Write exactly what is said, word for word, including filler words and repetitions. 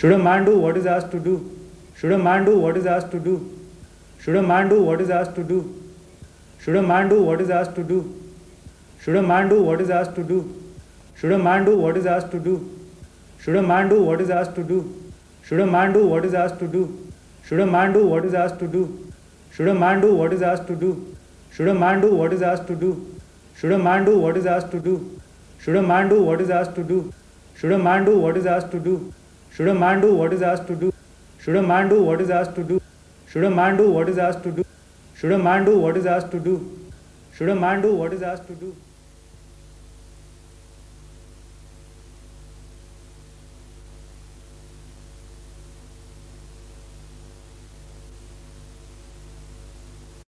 Should a man do what is asked to do? Should a man do what is asked to do? Should a man do what is asked to do? Should a man do what is asked to do? Should a man do what is asked to do? Should a man do what is asked to do? Should a man do what is asked to do? Should a man do what is asked to do? Should a man do what is asked to do? Should a man do what is asked to do? Should a man do what is asked to do? Should a man do what is asked to do? Should a man do what is asked to do? Should a man do what is asked to do? Should a man do what is asked to do? Should a man do what is asked to do? Should a man do what is asked to do? Should a man do what is asked to do? Should a man do what is asked to do?